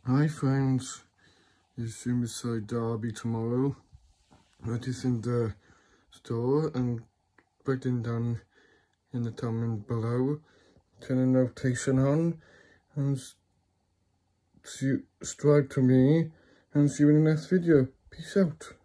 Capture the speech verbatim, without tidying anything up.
Hi friends, it's Merseyside Derby tomorrow. That is in the store and writing down in the comment below. Turn a notification on and subscribe to me and see you in the next video. Peace out.